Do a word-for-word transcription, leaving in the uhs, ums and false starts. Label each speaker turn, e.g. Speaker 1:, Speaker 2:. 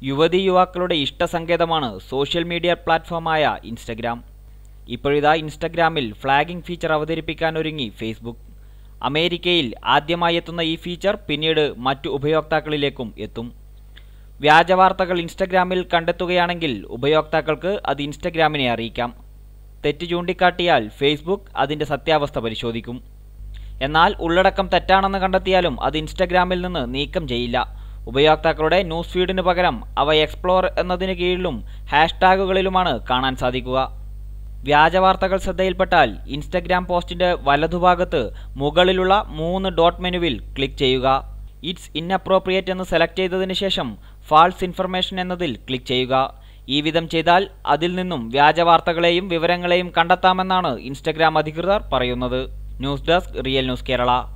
Speaker 1: യുവതി യുവാക്കളുടെ ഇഷ്ടസങ്കേതമാണ് സോഷ്യൽ മീഡിയ പ്ലാറ്റ്ഫോമായ ഇൻസ്റ്റഗ്രാം. ഇപ്പോഴിതാ ഇൻസ്റ്റഗ്രാമിൽ ഫ്ലാഗിംഗ് ഫീച്ചർ അവതരിപ്പിക്കാൻ ഒരുങ്ങി ഫേസ്ബുക്ക്. അമേരിക്കയിൽ ആദ്യമായി എത്തുന്ന ഈ ഫീച്ചർ പിന്നീട് മറ്റു ഉപയോക്താക്കളിലേക്കും എത്തും. വ്യാജവാർത്തകൾ ഇൻസ്റ്റഗ്രാമിൽ കണ്ടെത്തുകയാണെങ്കിൽ ഉപയോക്താക്കൾക്ക് അത് ഇൻസ്റ്റഗ്രാമിനെ അറിയിക്കാം. തെറ്റ് ചൂണ്ടിക്കാട്ടിയാൽ ഫേസ്ബുക്ക് അതിൻ്റെ സത്യാവസ്ഥ പരിശോധിക്കും. എന്നാൽ ഉള്ളടക്കം തെറ്റാണെന്ന് കണ്ടെത്തിയാലും അത് ഇൻസ്റ്റഗ്രാമിൽ നിന്ന് നീക്കം ചെയ്യില്ല. ഉപയോക്താക്കളുടെ ന്യൂസ് ഫീഡിന് പകരം അവ എക്സ്പ്ലോർ എന്നതിന് കീഴിലും ഹാഷ്ടാഗുകളിലുമാണ് കാണാൻ സാധിക്കുക. വ്യാജവാർത്തകൾ ശ്രദ്ധയിൽപ്പെട്ടാൽ ഇൻസ്റ്റഗ്രാം പോസ്റ്റിൻ്റെ വലതുഭാഗത്ത് മുകളിലുള്ള മൂന്ന് ഡോട്ട് മെനുവിൽ ക്ലിക്ക് ചെയ്യുക. ഇറ്റ്സ് ഇൻഅപ്രോപ്രിയേറ്റ് എന്ന് സെലക്ട് ചെയ്തതിന് ശേഷം ഫാൾസ് ഇൻഫർമേഷൻ എന്നതിൽ ക്ലിക്ക് ചെയ്യുക. ഈ വിധം ചെയ്താൽ അതിൽ നിന്നും വ്യാജവാർത്തകളെയും വിവരങ്ങളെയും കണ്ടെത്താമെന്നാണ് ഇൻസ്റ്റഗ്രാം അധികൃതർ പറയുന്നത്. News desk real news Kerala.